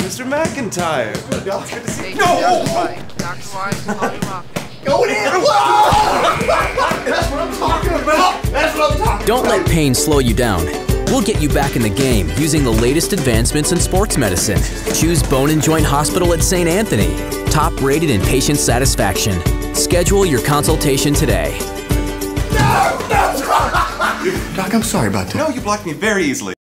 Mr. McIntyre. Doc, good to see you. No! Dr. Wise, call you up. Going in! That's what I'm talking about! That's what I'm talking about! Don't let pain slow you down. We'll get you back in the game using the latest advancements in sports medicine. Choose Bone and Joint Hospital at St. Anthony. Top rated in patient satisfaction. Schedule your consultation today. Doc, I'm sorry about that. No, you blocked me very easily.